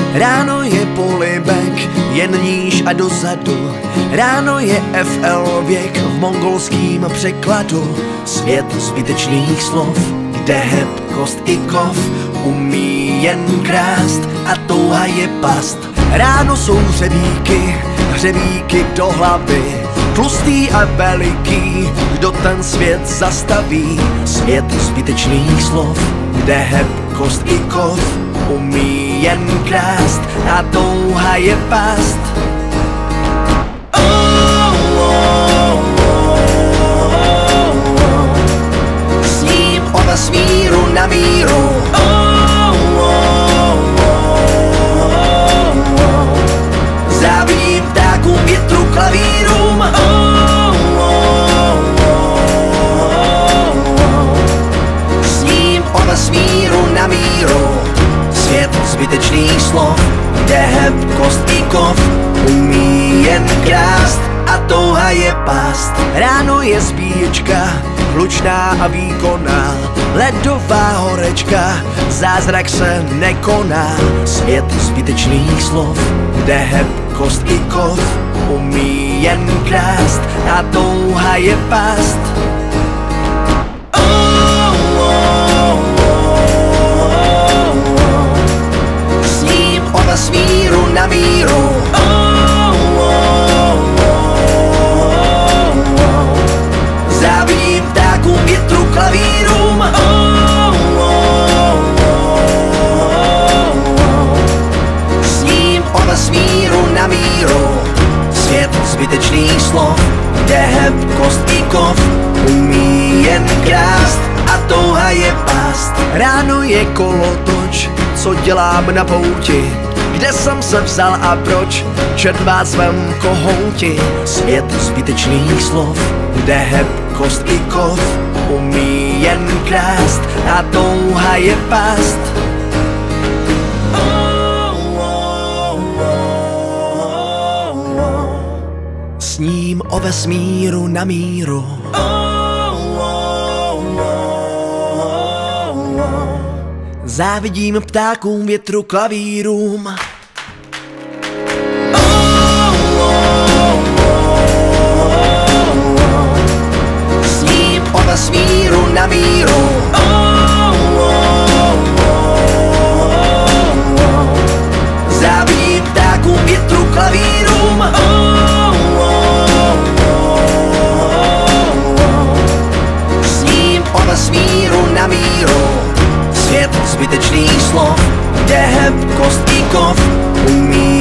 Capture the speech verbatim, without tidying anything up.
Ráno je polibek, jen níž a dozadu. Ráno je F L věk v mongolským překladu. Svět zbytečných slov, kde heb, kost i kov umí jen krást a touha je past. Ráno jsou hřebíky, hřebíky do hlavy, tlustý a veliký, kdo ten svět zastaví. Svět zbytečných slov, kde heb, kost i kov umí jen krást a touha je past. Oh, oh, oh, oh. Sním o vesmíru na míru. Oh, oh, oh, oh. Závidím ptákům, větru, klavírům. Oh, oh, oh, oh. Sním o vesmíru na míru. Svět zbytečných slov, kde heb, kost i kov umí jen krást a touha je past. Ráno je spíčka, hlučná a výkonná, ledová horečka, zázrak se nekoná. Svět zbytečných slov, kde heb, kost i kov umí jen krást a touha je past. Vesmíru na míru. Oh, oh, oh, oh. Závidím ptákům, větru, klavírům. Oh, oh, oh, oh. Sním o vesmíru na míru. Svět zbytečných slov, kde heb, kost i kov umí jen krást a touha je past. Ráno je kolotoč, co dělám na pouti, kde jsem se vzal a proč, čert vás vem kohouti. Svět zbytečných slov, kde heb, kost i kov umí jen krást a touha je past. Oh, oh, oh, oh. Sním o vesmíru na míru. Oh, oh, oh, oh. Závidím ptákům, větru, klavírům. Vesmíru na míru. Oh, oh, oh, oh. Závidím ptákům, větru, klavírům. Oh, oh, oh, oh. Sním o vesmíru na míru. Svět zbytečných slov, kde heb, kost i kov umí